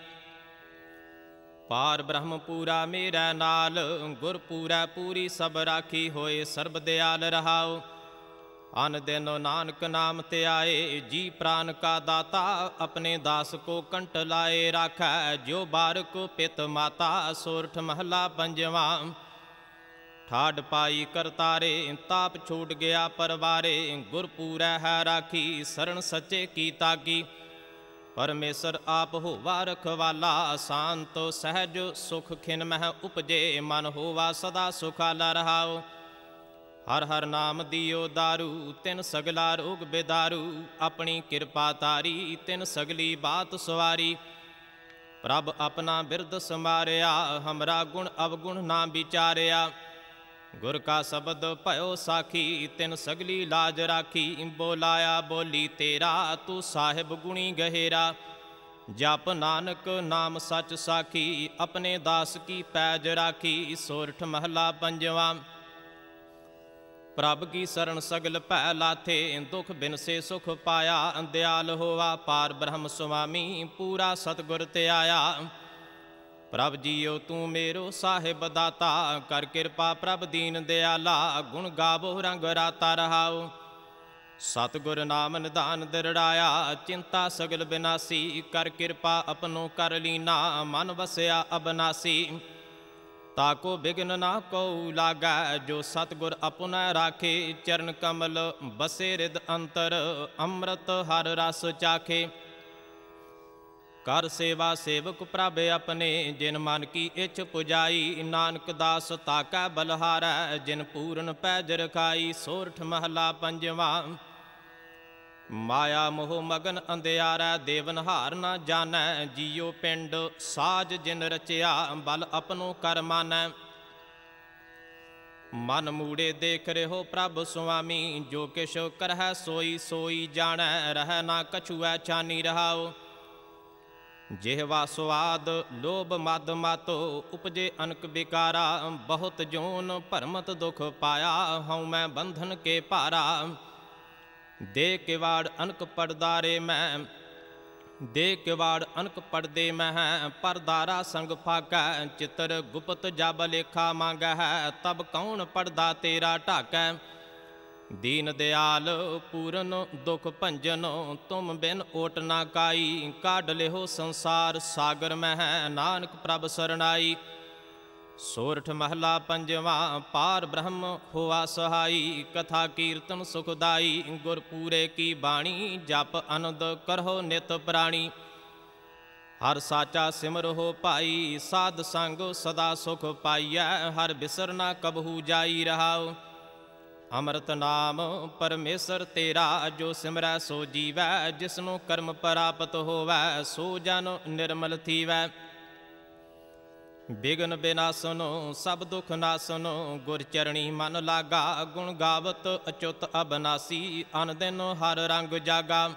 ਪਾਰ ਬ੍ਰਹਮ ਪੂਰਾ ਮੇਰਾ ਨਾਲ, ਗੁਰ ਪੂਰਾ ਪੂਰੀ ਸਭ ਰਾਖੀ। ਹੋਏ ਸਰਬ ਦਿਆਲ ਰਹਾਉ, ਅਨ ਦਿਨ ਨਾਨਕ ਨਾਮ ਧਿਆਏ। ਜੀ ਪ੍ਰਾਨ ਕਾ ਦਾਤਾ, ਆਪਣੇ ਦਾਸ ਕੋ ਕੰਟ ਲਾਏ। ਰਾਖੈ ਜੋ ਬਾਰਕ ਪਿਤ ਮਾਤਾ। ਸੋਰਠ ਮਹਲਾ ਪੰਜਵਾ। ਠਾਢ ਪਾਈ ਕਰਤਾਰੇ, ਤਾਪ ਛੂਟ ਗਿਆ ਪਰਵਾਰੇ। ਗੁਰ ਪੂਰੈ ਹੈ ਰਾਖੀ, ਸਰਣ ਸੱਚੇ ਕੀ ਤਾਗੀ। ਪਰਮੇਸ਼ਰ ਆਪ ਹੋਵਾ ਰਖਵਾਲਾ, ਸ਼ਾਂਤ ਸਹਿਜ ਸੁਖ ਖਿਨ ਮਹਿ ਉਪਜੇ। ਮਨ ਹੋਵਾ ਸਦਾ ਸੁਖਾਲਾ ਰਹਾਉ, ਹਰ ਹਰ ਨਾਮ ਦਿਓ ਦਾਰੂ। ਤਿਨ ਸਗਲਾ ਰੋਗ ਬਿਦਾਰੂ, ਆਪਣੀ ਕਿਰਪਾ ਤਾਰੀ। ਤਿਨ ਸਗਲੀ ਬਾਤ ਸਵਾਰੀ, ਪ੍ਰਭ ਆਪਣਾ ਬਿਰਦ ਸਮਾਰਿਆ। ਹਮਰਾ ਗੁਣ ਅਵਗੁਣ ਨਾ ਵਿਚਾਰਿਆ, ਗੁਰ ਕਾ ਸ਼ਬਦ ਭਇਓ ਸਾਖੀ। ਤਿਨ ਸਗਲੀ ਲਾਜ ਰਾਖੀ, ਬੋਲਾਇਆ ਬੋਲੀ ਤੇਰਾ। ਤੂੰ ਸਾਹਿਬ ਗੁਣੀ ਗਹਿਰਾ, ਜਪ ਨਾਨਕ ਨਾਮ ਸੱਚ ਸਾਖੀ। ਆਪਣੇ ਦਾਸ ਕੀ ਪੈਜ ਰਾਖੀ। ਸੋਰਠ ਮਹਲਾ ਪੰਜਵਾ। ਪ੍ਰਭ ਕੀ ਸਰਣ ਸਗਲ ਭੈ ਲਾਥੇ, ਦੁਖ ਬਿਨਸੇ ਸੁਖ ਪਾਇਆ। ਦਿਆਲ ਹੋਵਾ ਪਾਰ ਬ੍ਰਹਮ ਸੁਆਮੀ, ਪੂਰਾ ਸਤਿਗੁਰ ਧਿਆਇਆ। ਪ੍ਰਭ ਜੀਓ ਤੂੰ ਮੇਰੋ ਸਾਹਿਬ ਦਾਤਾ, ਕਰ ਕਿਰਪਾ ਪ੍ਰਭ ਦੀਨ ਦਿਆਲਾ। ਗੁਣ ਗਾਵੋ ਰੰਗ ਰਾਤਾ ਰਹਾਉ, ਸਤਿਗੁਰ ਨਾਮ ਨਿਧਾਨ ਦਿਰੜਾਇਆ। ਚਿੰਤਾ ਸਗਲ ਬਿਨਾਸੀ, ਕਰ ਕਿਰਪਾ ਆਪਣੋ ਕਰ ਲੀਨਾ। ਮਨ ਵਸਿਆ ਅਬਨਾਸੀ, ਤਾਕੋ ਬਿਗਨ ਨਾ ਕਉ ਲਾਗੈ। ਜੋ ਸਤਿਗੁਰ ਆਪੁਨੈ ਰਾਖੇ, ਚਰਨ ਕਮਲ ਬਸੇ ਰਿਦ ਅੰਤਰ। ਅੰਮ੍ਰਿਤ ਹਰ ਰਸ ਚਾਖੇ, ਕਰ ਸੇਵਾ ਸੇਵਕ ਪ੍ਰਭ ਆਪਣੇ। ਜਿਨ ਮਨ ਕੀ ਇੱਛ ਪੁਜਾਈ, ਨਾਨਕ ਦਾਸ ਤਾਕੈ ਬਲਹਾਰੈ। ਜਿਨ ਪੂਰਨ ਪੈਜ ਰਖਾਈ। ਸੋਰਠ ਮਹਲਾ ਪੰਜਵਾ। ਮਾਇਆ ਮੋਹ ਮਗਨ ਅੰਧਿਆਰੈ, ਦੇਵਨਹਾਰ ਨਾ ਜਾਣੈ। ਜੀਉ ਪਿੰਡ ਸਾਜ ਜਿਨ ਰਚਿਆ, ਬਲ ਆਪਣੋ ਕਰ ਮਾਨੈ। ਮਨ ਮੂੜੇ ਦੇਖ ਰਹਿਓ ਪ੍ਰਭ ਸੁਆਮੀ, ਜੋ ਕਿਛ ਕਰਹਿ ਸੋਈ ਸੋਈ ਜਾਣੈ। ਰਹਿ ਨਾ ਕਛੁਐ ਛਾਨੀ ਰਹਾਉ, ਜਿਹਵਾ ਸੁਆਦ ਲੋਭ ਮਦ ਮਤ। ਉਪਜੇ ਅਨਕ ਵਿਕਾਰਾ, ਬਹੁਤ ਜੋਨ ਭਰਮਤ ਦੁਖ ਪਾਇਆ। ਹਉ ਮੈਂ ਬੰਧਨ ਕੇ ਭਾਰਾ, ਦੇ ਕਿਵਾੜ ਅਨਕ ਪੜਦਾਰੇ ਮੈਂ। ਦੇ ਕਿਵਾੜ ਅਨਕ ਪੜਦੇ ਮਹਿ, ਪਰਦਾਰਾ ਸੰਗ ਫਾਕੈ। ਚਿਤਰ ਗੁਪਤ ਜਬ ਲੇਖਾ ਮੰਗੈ, ਤਬ ਕੌਣ ਪੜਦਾ ਤੇਰਾ ਢਾਕੈ। ਦੀਨ ਦਿਆਲ ਪੂਰਨ ਦੁਖ ਭੰਜਨ, ਤੁਮ ਬਿਨ ਓਟ ਨਾ ਕਾਈ। ਕਾਢ ਲਿਹੋ ਸੰਸਾਰ ਸਾਗਰ ਮਹਿ, ਨਾਨਕ ਪ੍ਰਭ ਸਰਣਾਈ। ਸੋਰਠ ਮਹਲਾ ਪੰਜਵਾ। ਪਾਰ ਬ੍ਰਹਮ ਹੋਆ ਸਹਾਈ, ਕਥਾ ਕੀਰਤਨ ਸੁਖਦਾਈ। ਗੁਰ ਪੂਰੇ ਕੀ ਬਾਣੀ, ਜਪ ਅਨੰਦ ਕਰਹੁ ਨਿਤ ਪ੍ਰਾਣੀ। ਹਰ ਸਾਚਾ ਸਿਮਰਹੁ ਭਾਈ, ਸਾਧ ਸੰਗ ਸਦਾ ਸੁਖ ਪਾਈਐ। ਹਰ ਬਿਸਰ ਨਾ ਕਬਹੂ ਜਾਈ ਰਹਾਉ। ਅੰਮ੍ਰਿਤ ਨਾਮ ਪਰਮੇਸ਼ਰ ਤੇਰਾ, ਜੋ ਸਿਮਰੈ ਸੋ ਜੀਵੈ। ਜਿਸਨੂੰ ਕਰਮ ਪ੍ਰਾਪਤ ਹੋਵੈ, ਸੋ ਜਨ ਨਿਰਮਲ ਥੀਵੈ। ਬਿਗਨ ਬਿਨਾਸਨੁ ਸਭ ਦੁਖ ਨਾਸਨੁ, ਗੁਰ ਚਰਣੀ ਮਨ ਲਾਗਾ। ਗੁਣ ਗਾਵਤ ਅਚੁੱਤ ਅਬਨਾਸੀ, ਅਨ ਦਿਨ ਹਰ ਰੰਗ ਜਾਗਾ।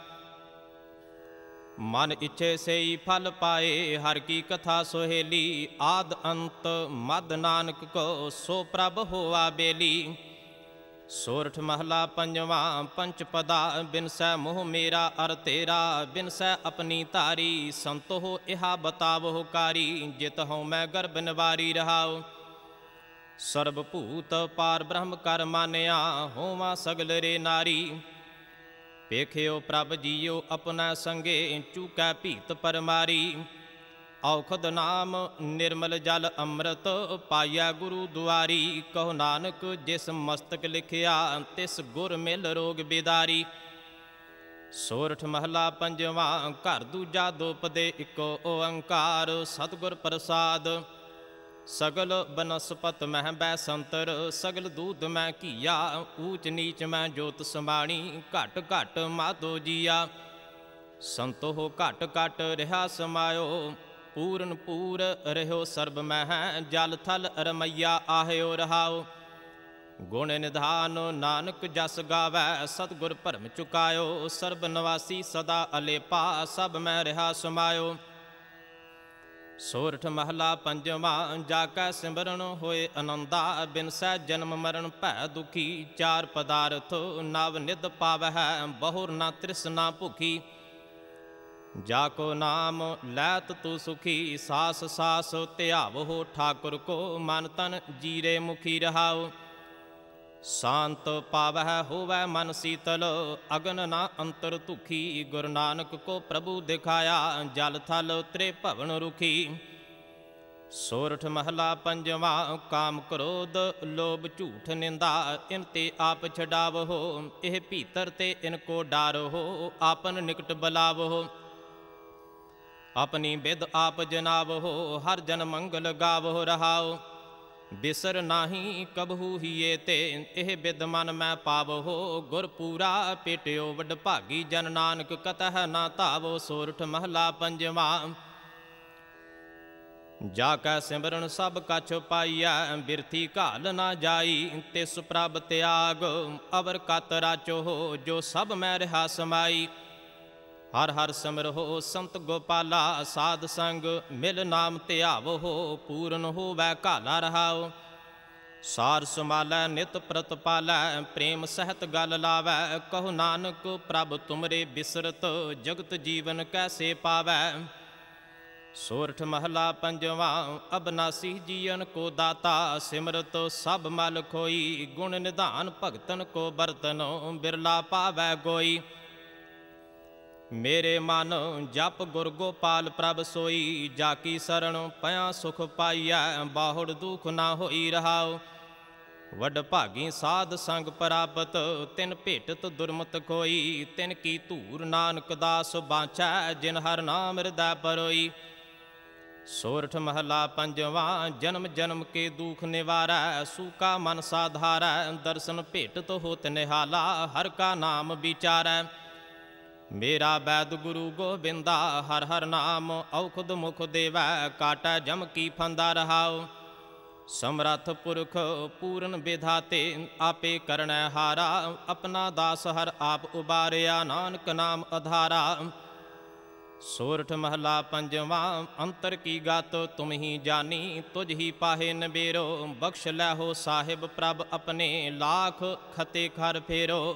ਮਨ ਇੱਛੇ ਸਈ ਫਲ ਪਾਏ, ਹਰ ਕੀ ਕਥਾ ਸੁਹੇਲੀ। ਆਦ ਅੰਤ ਮਦ ਨਾਨਕ ਕੋ, ਸੋ ਪ੍ਰਭ ਹੋਆ ਬੇਲੀ। ਸੋਰਠ ਮਹਲਾ ਪੰਜਵਾਂ। ਪੰਚ ਪਦਾ ਬਿਨਸੈ ਮੋਹ ਮੇਰਾ ਅਰ ਤੇਰਾ, ਬਿਨਸੈ ਆਪਣੀ ਧਾਰੀ। ਸੰਤੋਹ ਇਹਾ ਬਤਾਵਹੁ ਕਾਰੀ, ਜਿਤ ਹਉ ਮੈਂ ਗਰਭ ਨਿਵਾਰੀ ਰਹਾਉ। ਸਰਬ ਭੂਤ ਪਾਰ ਬ੍ਰਹਮ ਕਰ ਮਾਨਿਆ, ਹੋਵਾਂ ਸਗਲ ਰੇ ਨਾਰੀ। ਵੇਖਿਓ ਪ੍ਰਭ ਜੀਓ ਆਪਣਾ ਸੰਗੇ, ਚੂਕੈ ਭੀਤ ਪਰਮਾਰੀ। ਔਖਦ ਨਾਮ ਨਿਰਮਲ ਜਲ ਅੰਮ੍ਰਿਤ, ਪਾਈਐ ਗੁਰੂ ਦੁਆਰੀ। ਕਹੋ ਨਾਨਕ ਜਿਸ ਮਸਤਕ ਲਿਖਿਆ, ਤਿਸ ਗੁਰ ਮਿਲ ਰੋਗ ਬਿਦਾਰੀ। ਸੋਰਠ ਮਹਲਾ ਪੰਜਵਾਂ। ਘਰ ਦੂਜਾ ਦੋਪਦੇ ਇੱਕੋ ਓੰਕਾਰ, ਸਤਿਗੁਰ ਪ੍ਰਸਾਦ। ਸਗਲ ਬਨਸਪਤ ਮਹਿ ਬੈ ਸੰਤਰ, ਸਗਲ ਦੂਧ ਮੈਂ ਘੀਆ। ਊਚ ਨੀਚ ਮੈਂ ਜੋਤ ਸਮਾਣੀ, ਘਟ ਘਟ ਮਾਧੋ ਜੀਆ। ਸੰਤੋਹ ਘਟ ਘਟ ਰਿਹਾ ਸਮਾਇਓ, ਪੂਰਨ ਪੂਰ ਰਹਿਓ ਸਰਬ ਮਹਿ। ਜਲ ਥਲ ਰਮਈਆ ਆਹਿਓ ਰਹਾਉ। ਗੁਣ ਨਿਧਾਨ ਨਾਨਕ ਜਸ ਗਾਵੈ, ਸਤਿਗੁਰ ਭਰਮ ਚੁਕਾਇਓ। ਸਰਬ ਨਿਵਾਸੀ ਸਦਾ ਅਲੇਪਾ, ਸਭ ਮੈਂ ਰਿਹਾ ਸਮਾਇਓ। ਸੋਰਠ ਮਹਲਾ ਪੰਜਵਾਂ। ਜਾ ਕੈ ਸਿਮਰਨ ਹੋਏ ਆਨੰਦਾ, ਬਿਨਸੈ ਜਨਮ ਮਰਨ ਭੈ ਦੁਖੀ। ਚਾਰ ਪਦਾਰਥ ਨਵ ਨਿਧ ਪਾਵਹਿ, ਬਹੁਰ ਨਾ ਤ੍ਰਿਸ਼ਨਾ ਭੁਖੀ। ਜਾ ਕੋ ਨਾਮ ਲੈਤ ਤੂ ਸੁਖੀ, ਸਾਸ ਸਾਸ ਧਿਆਵਹੁ ਠਾਕੁਰ ਕੋ। ਮਨ ਤਨ ਜੀਰੇ ਮੁਖੀ ਰਹਾਉ। ਸ਼ਾਂਤ ਪਾਵਹਿ ਹੋਵੈ ਮਨ ਸੀਤਲ, ਅਗਨ ਨਾ ਅੰਤਰ ਧੁਖੀ। ਗੁਰੂ ਨਾਨਕ ਕੋ ਪ੍ਰਭੂ ਦਿਖਾਇਆ, ਜਲ ਥਲ ਤ੍ਰੇ ਭਵਨ ਰੁਖੀ। ਸੋਰਠ ਮਹਲਾ ਪੰਜਵਾਂ। ਕਾਮ ਕ੍ਰੋਧ ਲੋਭ ਝੂਠ ਨਿੰਦਾ, ਇਨ ਤੇ ਆਪ ਛਡਾਵਹੁ। ਇਹ ਭੀਤਰ ਤੇ ਇਨ ਕੋ ਡਾਰਹੁ, ਆਪਨ ਨਿਕਟ ਬਲਾਵਹੁ। ਆਪਣੀ ਬਿਦ ਆਪ ਜਨਾਵਹੁ, ਹਰ ਜਨ ਮੰਗਲ ਗਾਵਹੁ ਰਹਾਉ। ਬਿਸਰ ਨਾਹੀ ਕਬਹੂ ਹੀਏ ਤੇ, ਇਹ ਬਿਦ ਮਨ ਮੈਂ ਪਾਵਹੁ। ਗੁਰ ਪੂਰਾ ਪੇਟਿਓ ਵਡ ਭਾਗੀ, ਜਨ ਨਾਨਕ ਕਤਹਿ ਨਾ ਧਾਵੋ। ਸੋਰਠ ਮਹਲਾ ਪੰਜਵਾਂ। ਜਾ ਕੈ ਸਿਮਰਨ ਸਭ ਕਛ ਪਾਈਐ, ਬਿਰਥੀ ਘਾਲ ਨਾ ਜਾਈ। ਤਿਸ ਪ੍ਰਭ ਤਿਆਗ ਅਵਰ ਕਤ ਰਾਚੋ, ਜੋ ਸਭ ਮੈਂ ਰਿਹਾ ਸਮਾਈ। ਹਰ ਹਰ ਸਿਮਰਹੁ ਸੰਤ ਗੋਪਾਲਾ, ਸਾਧ ਸੰਗ ਮਿਲ ਨਾਮ ਧਿਆਵਹੁ। ਪੂਰਨ ਹੋਵੈ ਘਾਲਾ ਰਹਾਉ। ਸਾਰ ਸੁਮਾਲੈ ਨਿਤ ਪ੍ਰਤਪਾਲੈ, ਪ੍ਰੇਮ ਸਹਿਤ ਗਲ ਲਾਵੈ। ਕਹੋ ਨਾਨਕ ਪ੍ਰਭ ਤੁਮਰੇ ਬਿਸਰਤ, ਜਗਤ ਜੀਵਨ ਕੈਸੇ ਪਾਵੈ। ਸੋਰਠ ਮਹਲਾ ਪੰਜਵਾਂ। ਅਬਨਾਸੀ ਜੀਵਨ ਕੋ ਦਾਤਾ, ਸਿਮਰਤ ਸਭ ਮਲ ਖੋਈ। ਗੁਣ ਨਿਧਾਨ ਭਗਤਨ ਕੋ ਬਰਤਨ, ਬਿਰਲਾ ਪਾਵੈ ਕੋਈ। ਮੇਰੇ ਮਨ ਜਪ ਗੁਰ ਗੋਪਾਲ ਪ੍ਰਭ ਸੋਈ। ਜਾ ਕੀ ਸਰਣ ਪਿਆ ਸੁਖ ਪਾਈਐ, ਬਾਹੁੜ ਦੁਖ ਨਾ ਹੋਈ ਰਹਾਉ। ਵੱਡ ਭਾਗੀ ਸਾਧ ਸੰਗ ਪ੍ਰਾਪਤ, ਤਿਨ ਭੇਟਤ ਦੁਰਮਤ ਕੋਈ। ਤਿਨ ਕੀ ਧੂਰ ਨਾਨਕ ਦਾਸ ਬਾਂਛੈ, ਜਿਨ ਹਰ ਨਾਮ ਹਿਰਦੈ ਪਰੋਈ। ਸੋਰਠ ਮਹਲਾ ਪੰਜਵਾਂ। ਜਨਮ ਜਨਮ ਕੇ ਦੁਖ ਨਿਵਾਰੈ, ਸੂਕਾ ਮਨ ਸਾਧਾਰੈ। ਦਰਸ਼ਨ ਭੇਟਤ ਹੋਤ ਨਿਹਾਲਾ, ਹਰ ਕਾ ਨਾਮ ਵਿਚਾਰੈ। ਮੇਰਾ ਬੈਦ ਗੁਰੂ ਗੋਬਿੰਦਾ, ਹਰ ਹਰ ਨਾਮ ਔਖਦ ਮੁਖ ਦੇਵੈ। ਕਾਟੈ ਜਮ ਕੀ ਫੰਦਾ ਰਹਾਉ। ਸਮਰੱਥ ਪੁਰਖ ਪੂਰਨ ਵਿਧਾਤੇ, ਆਪੇ ਕਰਣੈ ਹਾਰਾ। ਆਪਣਾ ਦਾਸ ਹਰ ਆਪ ਉਬਾਰਿਆ, ਨਾਨਕ ਨਾਮ ਆਧਾਰਾ। ਸੋਰਠ ਮਹਲਾ ਪੰਜਵਾਂ। ਅੰਤਰ ਕੀ ਗਤ ਤੁਮ ਹੀ ਜਾਨੀ, ਤੁਝ ਹੀ ਪਾਹੇ ਨਬੇਰੋ। ਬਖਸ਼ ਲੈਹੋ ਸਾਹਿਬ ਪ੍ਰਭ ਆਪਣੇ, ਲਾਖ ਖਤੇ ਖਰ ਫੇਰੋ।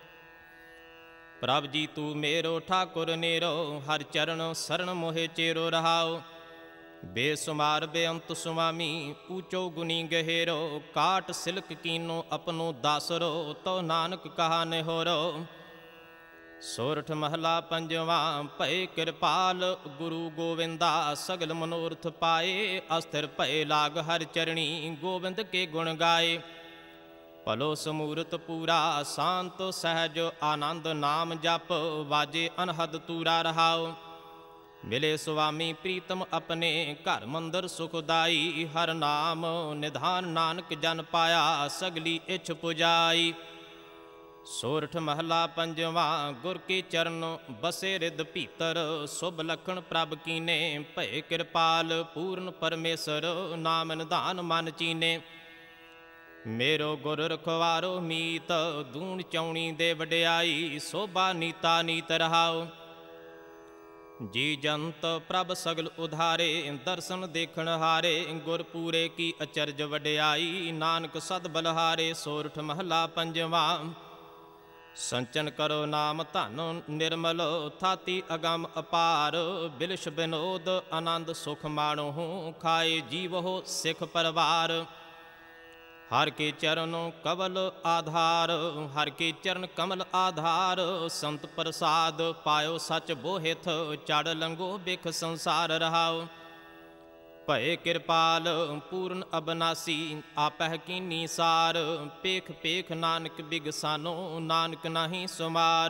ਪ੍ਰਭ ਜੀ ਤੂੰ ਮੇਰੋ ਠਾਕੁਰ ਨੇਰੋ, ਹਰ ਚਰਨ ਸਰਣ ਮੋਹਿ ਚੇਰੋ ਰਹਾਉ। ਬੇਸੁਮਾਰ ਬੇਅੰਤ ਸੁਆਮੀ, ਊਚੋ ਗੁਨੀ ਗਹਿਰੋ। ਕਾਟ ਸਿਲਕ ਕੀਨੋ ਆਪਣੋ ਦਾਸਰੋ, ਤੋ ਨਾਨਕ ਕਹਾ ਨਿਹੋਰੋ। ਸੋਰਠ ਮਹਲਾ ਪੰਜਵਾਂ। ਭਏ ਕਿਰਪਾਲ ਗੁਰੂ ਗੋਵਿੰਦਾ, ਸਗਲ ਮਨੋਰਥ ਪਾਏ। ਅਸਥਿਰ ਭਏ ਲਾਗ ਹਰ ਚਰਣੀ, ਗੋਬਿੰਦ ਕੇ ਗੁਣ ਗਾਏ। ਭਲੋ ਸਮੂਰਤ ਪੂਰਾ, ਸ਼ਾਂਤ ਸਹਿਜ ਆਨੰਦ ਨਾਮ ਜਪ। ਵਾਜੇ ਅਨਹਦ ਤੂਰਾ ਰਹਾਉ। ਮਿਲੇ ਸੁਆਮੀ ਪ੍ਰੀਤਮ ਆਪਣੇ, ਘਰ ਮੰਦਰ ਸੁਖਦਾਈ। ਹਰ ਨਾਮ ਨਿਧਾਨ ਨਾਨਕ ਜਨ ਪਾਇਆ, ਸਗਲੀ ਇੱਛ ਪੁਜਾਈ। ਸੋਰਠ ਮਹਲਾ ਪੰਜਵਾ। ਗੁਰ ਕੀ ਚਰਨ ਬਸੇ ਰਿਦ ਭੀਤਰ, ਸੁਭ ਲਖਣ ਪ੍ਰਭ ਕੀਨੇ। ਭਏ ਕਿਰਪਾਲ ਪੂਰਨ ਪਰਮੇਸ਼ਰ, ਨਾਮ ਨਿਧਾਨ ਮਨ ਚੀਨੇ। ਮੇਰੋ ਗੁਰ ਰਖਵਾਰੋ ਮੀਤ, ਦੂਣ ਚੌਣੀ ਦੇ ਵਡਿਆਈ। ਸੋਭਾ ਨੀਤਾ ਨੀਤ ਰਹਾਉ, ਜੀ ਜੰਤ ਪ੍ਰਭ ਸਗਲ ਉਧਾਰੇ। ਦਰਸ਼ਨ ਦੇਖਣ ਹਾਰੇ, ਗੁਰ ਪੂਰੇ ਕੀ ਅਚਰਜ ਵਡਿਆਈ। ਨਾਨਕ ਸਦ ਬਲਹਾਰੇ। ਸੋਰਠ ਮਹਲਾ ਪੰਜਵਾ। ਸੰਚਨ ਕਰੋ ਨਾਮ ਧਨ ਨਿਰਮਲ, ਥਾਤੀ ਅਗੰਮ ਅਪਾਰ। ਬਿਲਸ਼ ਬਿਨੋਦ ਆਨੰਦ ਸੁਖ ਮਾਣੋ, ਖਾਏ ਜੀਵੋ ਸਿੱਖ ਪਰਵਾਰ। ਹਰ ਕੇ ਚਰਨ ਕਮਲ ਆਧਾਰ, ਹਰ ਕੇ ਚਰਨ ਕਮਲ ਆਧਾਰ। ਸੰਤ ਪ੍ਰਸਾਦ ਪਾਇਓ ਸਚ ਬੋਹਿਥ, ਚੜ ਲੰਘੋ ਬਿਖ ਸੰਸਾਰ ਰਹਾਓ। ਭਏ ਕਿਰਪਾਲ ਪੂਰਨ ਅਬਨਾਸੀ, ਆਪਹਿ ਕੀਨੀ ਸਾਰ। ਪੇਖ ਪੇਖ ਨਾਨਕ ਬਿਗਸਾਨੋ, ਨਾਨਕ ਨਾਹੀ ਸੁਮਾਰ।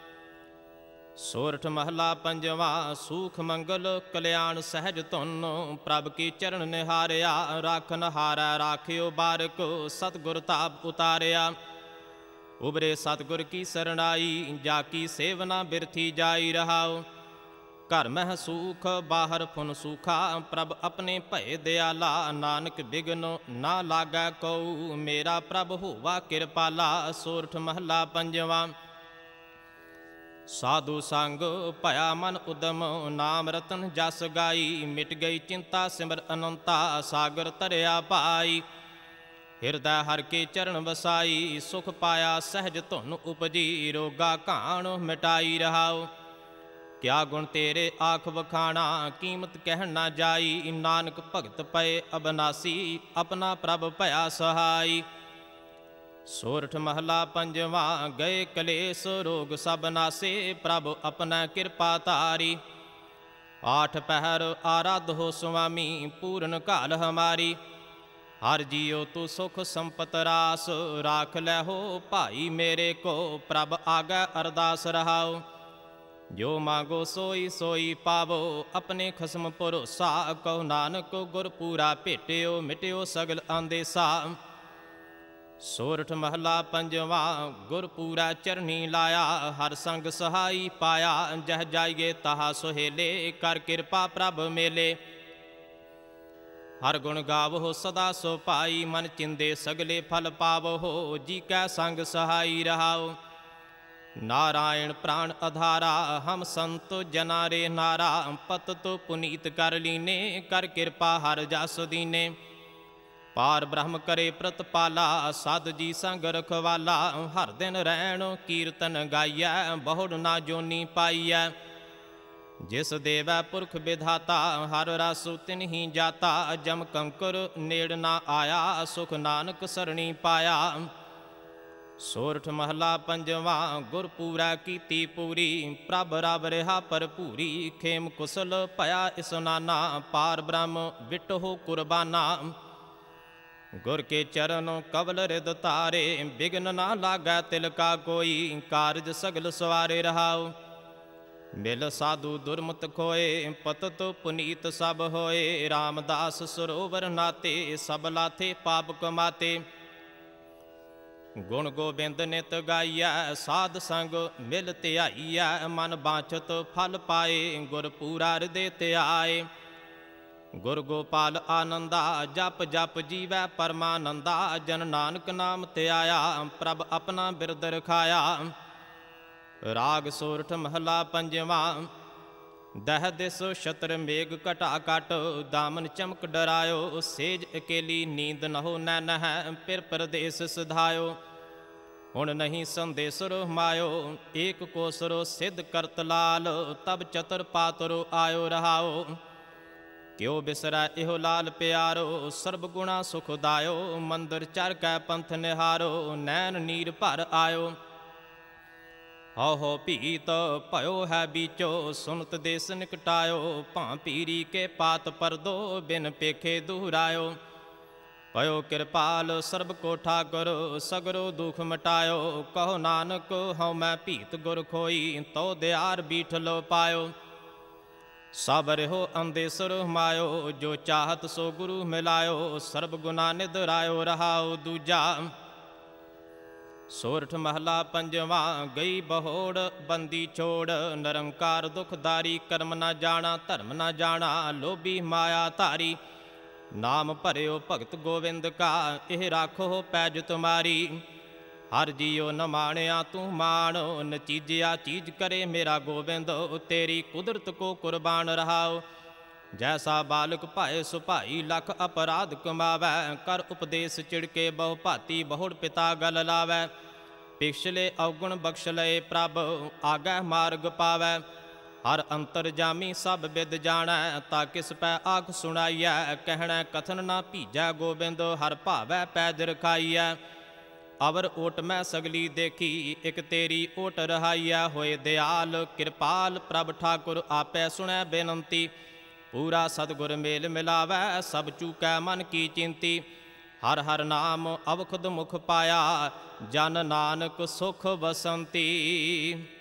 ਸੋਰਠ ਮਹਲਾ ਪੰਜਵਾ। ਸੂਖ ਮੰਗਲ ਕਲਿਆਣ ਸਹਿਜ ਧੁਨ, ਪ੍ਰਭ ਕੀ ਚਰਨ ਨਿਹਾਰਿਆ। ਰਾਖਨ ਹਾਰੈ ਰਾਖਿਓ ਬਾਰਕ, ਸਤਿਗੁਰ ਤਾਪ ਉਤਾਰਿਆ। ਉਬਰੇ ਸਤਿਗੁਰ ਕੀ ਸਰਣਾਈ, ਜਾ ਕੀ ਸੇਵਨਾ ਬਿਰਥੀ ਜਾਈ ਰਹਾਓ। ਘਰ ਮਹਿ ਸੂਖ ਬਾਹਰ ਫੁਨ ਸੂਖਾ, ਪ੍ਰਭ ਆਪਣੇ ਭਏ ਦਿਆਲਾ। ਨਾਨਕ ਬਿਗਨ ਨਾ ਲਾਗੈ ਕਉ, ਮੇਰਾ ਪ੍ਰਭ ਹੋਵਾ ਕਿਰਪਾਲਾ। ਸੋਰਠ ਮਹਲਾ ਪੰਜਵਾ। ਸਾਧੂ ਸੰਗ ਭਇਆ ਮਨ ਉਦਮ, ਨਾਮ ਰਤਨ ਜਸ ਗਾਈ। ਮਿਟ ਗਈ ਚਿੰਤਾ ਸਿਮਰ ਅਨੰਤਾ, ਸਾਗਰ ਤਰਿਆ ਪਾਈ। ਹਿਰਦੈ ਹਰ ਕੇ ਚਰਨ ਵਸਾਈ, ਸੁਖ ਪਾਇਆ ਸਹਿਜ ਧੁਨ ਉਪਜੀ। ਰੋਗਾ ਘਾਣ ਮਿਟਾਈ ਰਹਾਓ, ਕਿਆ ਗੁਣ ਤੇਰੇ ਆਖ ਵਖਾਣਾ। ਕੀਮਤ ਕਹਿਣ ਨਾ ਜਾਈ, ਨਾਨਕ ਭਗਤ ਪਏ ਅਬਨਾਸੀ। ਆਪਣਾ ਪ੍ਰਭ ਭਇਆ ਸਹਾਈ। ਸੋਰਠ ਮਹਲਾ ਪੰਜਵਾ। ਗਏ ਕਲੇਸ਼ ਰੋਗ ਸਭ ਨਾਸੇ, ਪ੍ਰਭ ਆਪਣਾ ਕਿਰਪਾ ਧਾਰੀ। ਆਠ ਪਹਿਰ ਆਰਾਧੋ ਸੁਆਮੀ, ਪੂਰਨ ਘਾਲ ਹਮਾਰੀ। ਹਰ ਜੀਉ ਤੂੰ ਸੁਖ ਸੰਪਤ ਰਾਸ, ਰਾਖ ਲੈ ਹੋ ਭਾਈ ਮੇਰੇ ਕੋ। ਪ੍ਰਭ ਆਗੈ ਅਰਦਾਸ ਰਹਾਓ, ਜੋ ਮਾਗੋ ਸੋਈ ਸੋਈ ਪਾਵੋ। ਆਪਣੇ ਖਸਮ ਭਰੋਸਾ, ਕਹੋ ਨਾਨਕ ਗੁਰ ਪੂਰਾ ਭੇਟਿਓ। ਮਿਟਿਓ ਸਗਲ ਆਂਦੇਸਾ। ਸੋਰਠ ਮਹਲਾ ਪੰਜਵਾ। ਗੁਰ ਪੂਰਾ ਚਰਨੀ ਲਾਇਆ, ਹਰ ਸੰਗ ਸਹਾਈ ਪਾਇਆ। ਜਹ ਜਾਈਏ ਤਹਾ ਸੁਹੇਲੇ, ਕਰ ਕਿਰਪਾ ਪ੍ਰਭ ਮੇਲੇ। ਹਰ ਗੁਣ ਗਾਵੋ ਸਦਾ ਸੋ ਭਾਈ, ਮਨ ਚਿੰਦੇ ਸਗਲੇ ਫਲ ਪਾਵੋ। ਜੀ ਕੈ ਸੰਗ ਸਹਾਈ ਰਹਾਓ, ਨਾਰਾਇਣ ਪ੍ਰਾਣ ਅਧਾਰਾ। ਹਮ ਸੰਤ ਜਨਾ ਰੇ ਨਾਰਾ, ਪਤਿਤ ਪੁਨੀਤ ਕਰ ਲੀਨੇ। ਕਰ ਕਿਰਪਾ ਹਰ ਜਸ ਦੀਨੇ, ਪਾਰ ਬ੍ਰਹਮ ਕਰੇ ਪ੍ਰਤਪਾਲਾ। ਸਾਧ ਜੀ ਸੰਗ ਰਖਵਾਲਾ, ਹਰ ਦਿਨ ਰਹਿਣ ਕੀਰਤਨ ਗਾਈਐ। ਬਹੁੜ ਨਾ ਜੋਨੀ ਪਾਈਐ, ਜਿਸ ਦੇਵੈ ਪੁਰਖ ਵਿਧਾਤਾ। ਹਰ ਰਸ ਤਿਨਹੀ ਜਾਤਾ, ਜਮ ਕੰਕਰ ਨੇੜ ਨਾ ਆਇਆ। ਸੁਖ ਨਾਨਕ ਸਰਣੀ ਪਾਇਆ। ਸੋਰਠ ਮਹਲਾ ਪੰਜਵਾ। ਗੁਰ ਪੂਰਾ ਕੀਤੀ ਪੂਰੀ, ਪ੍ਰਭ ਰਬ ਰਿਹਾ ਭਰਪੂਰੀ। ਖੇਮ ਕੁਸਲ ਭਇਆ ਇਸਨਾਨਾ, ਪਾਰ ਬ੍ਰਹਮ ਵਿਟਹੁ ਕੁਰਬਾਨਾ। ਗੁਰ ਕੇ ਚਰਨ ਕਵਲ ਰਿਦ ਤਾਰੇ, ਬਿਗਨ ਨਾ ਲਾਗੈ ਤਿਲ ਕਾ ਕੋਈ। ਕਾਰਜ ਸਗਲ ਸਵਾਰੇ ਰਹਾਉ, ਮਿਲ ਸਾਧੂ ਦੁਰਮਤ ਖੋਏ। ਪਤਿਤ ਪੁਨੀਤ ਸਭ ਹੋਏ, ਰਾਮਦਾਸ ਸਰੋਵਰ ਨਾਤੇ। ਸਭ ਲਾਥੇ ਪਾਪ ਕਮਾਤੇ, ਗੁਣ ਗੋਬਿੰਦ ਨਿਤ ਗਾਈਐ। ਸਾਧ ਸੰਗ ਮਿਲ ਧਿਆਈਐ, ਮਨ ਬਾਂਛਤ ਫਲ ਪਾਏ। ਗੁਰ ਪੂਰਾ ਹਿਰਦੇ ਧਿਆਏ, ਗੁਰ ਗੋਪਾਲ ਆਨੰਦਾ। ਜਪ ਜਪ ਜੀਵੈ ਪਰਮਾਨੰਦਾ, ਜਨ ਨਾਨਕ ਨਾਮ ਧਿਆਇਆ। ਪ੍ਰਭ ਆਪਣਾ ਬਿਰਦ ਰਖਾਇਆ। ਰਾਗ ਸੋਰਠ ਮਹਲਾ ਪੰਜਵਾ। ਦਹ ਦਿਸ ਛਤਰ ਮੇਘ ਘਟਾ ਘਟ, ਦਾਮਨ ਚਮਕ ਡਰਾਇਓ। ਸੇਜ ਅਕੇਲੀ ਨੀਂਦ ਨਹੁ ਨੈਨ ਹੈ, ਫਿਰ ਪਰਦੇਸ ਸਿਧਾਇਓ। ਹੁਣ ਨਹੀਂ ਸੰਦੇਸਰ ਮਾਇਓ, ਏਕ ਕੋਸਰੋ ਸਿੱਧ ਕਰਤ ਲਾਲ। ਤਬ ਚਤਰ ਪਾਤਰੋ ਆਇਓ ਰਹਾਓ, ਕਿਉ ਬਿਸਰੈ ਇਹੋ ਲਾਲ ਪਿਆਰੋ। ਸਰਬ ਗੁਣਾ ਸੁਖ ਦਾਇਓ, ਮੰਦਰ ਚਰ ਕੈ ਪੰਥ ਨਿਹਾਰੋ। ਨੈਣ ਨੀਰ ਭਰ ਆਇਓ, ਹਉ ਹਉ ਭੀਤ ਭਇਓ ਹੈ ਬੀਚੋ। ਸੁਨਤ ਦੇਸ ਨਿਕਟਾਇਓ, ਭਾਂ ਪੀਰੀ ਕੇ ਪਾਤ ਪਰਦੋ। ਬਿਨ ਪੇਖੇ ਦੁਹਰਾਇਓ, ਭਇਓ ਕਿਰਪਾਲ ਸਰਬ ਕੋ ਠਾਕੁਰ। ਸਗਰੋ ਦੁਖ ਮਟਾਇਓ, ਕਹੋ ਨਾਨਕ ਹਉ ਮੈਂ ਭੀਤ ਗੁਰ ਖੋਈ। ਤਉ ਦਿਆਰ ਬੀਠ ਲੋ ਪਾਇਓ, ਸਭ ਰਹਿਓ ਅੰਦੇਸੁਰ ਮਾਇਓ, ਜੋ ਚਾਹਤ ਸੋ ਗੁਰੂ ਮਿਲਾਇਓ। ਸਰਬ ਗੁਨਾ ਨਿਧ ਰਾਇਓ ਰਹਾਉ ਦੂਜਾ। ਸੋਰਠ ਮਹਲਾ ਪੰਜਵਾ। ਗਈ ਬਹੋੜ ਬੰਦੀ ਛੋੜ, ਨਿਰੰਕਾਰ ਦੁਖਦਾਰੀ। ਕਰਮ ਨਾ ਜਾਣਾ ਧਰਮ ਨਾ ਜਾਣਾ, ਲੋਭੀ ਮਾਇਆ ਧਾਰੀ। ਨਾਮ ਭਰਿਓ ਭਗਤ ਗੋਵਿੰਦ ਕਾ, ਇਹ ਰਾਖੋ ਪੈਜ ਤੁਮਾਰੀ। ਹਰ ਜੀਉ ਨ ਮਾਣਿਆ ਤੂੰ ਮਾਣ, ਨਚੀਜਿਆ ਚੀਜ਼ ਕਰੇ ਮੇਰਾ ਗੋਬਿੰਦ। ਤੇਰੀ ਕੁਦਰਤ ਕੋ ਕੁਰਬਾਨ ਰਹਾਉ। ਜੈਸਾ ਬਾਲਕ ਭਾਏ ਸੁਭਾਈ, ਲੱਖ ਅਪਰਾਧ ਕਮਾਵੈ। ਕਰ ਉਪਦੇਸ਼ ਚਿੜਕੇ ਬਹੁ ਭਾਤੀ, ਬਹੁੜ ਪਿਤਾ ਗਲ ਲਾਵੈ। ਪਿਛਲੇ ਔਗੁਣ ਬਖਸ਼ ਲਏ ਪ੍ਰਭ, ਆਗੈ ਮਾਰਗ ਪਾਵੈ। ਹਰ ਅੰਤਰ ਜਾਮੀ ਸਭ ਬਿਦ ਜਾਣੈ, ਤਾ ਕਿਸ ਪੈ ਆਖ ਸੁਣਾਈਐ। ਕਹਿਣੈ ਕਥਨ ਨਾ ਭੀਜੈ ਗੋਬਿੰਦ, ਹਰ ਭਾਵੈ ਪੈਜ ਰਖਾਈਐ। ਅਵਰ ਓਟ ਮੈਂ ਸਗਲੀ ਦੇਖੀ, ਇਕ ਤੇਰੀ ਓਟ ਰਹਾਈਐ। ਹੋਏ ਦਿਆਲ ਕਿਰਪਾਲ ਪ੍ਰਭ ਠਾਕੁਰ, ਆਪੈ ਸੁਣੈ ਬੇਨੰਤੀ। ਪੂਰਾ ਸਤਿਗੁਰ ਮੇਲ ਮਿਲਾਵੈ, ਸਭ ਚੂਕੈ ਮਨ ਕੀ ਚਿੰਤੀ। ਹਰ ਹਰ ਨਾਮ ਅਵਖੁਦ ਮੁਖ ਪਾਇਆ, ਜਨ ਨਾਨਕ ਸੁਖ ਬਸੰਤੀ।